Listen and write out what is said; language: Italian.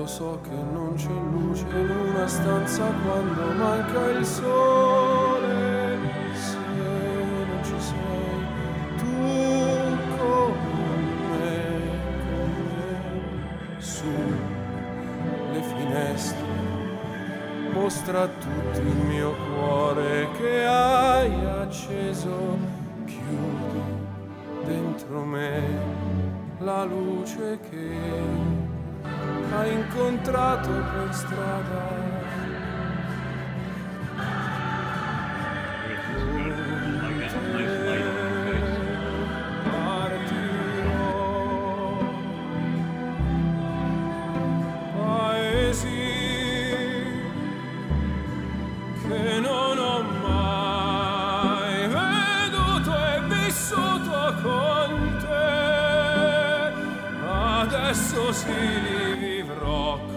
so che non c'è luce in una stanza quando manca il sole. Se non ci sei tu con me, su le finestre, mostra a tutti il mio cuore che hai acceso, chiudi dentro me la luce che hai incontrato per strada. Che non ho mai veduto e vissuto con te, adesso sì li vivrò.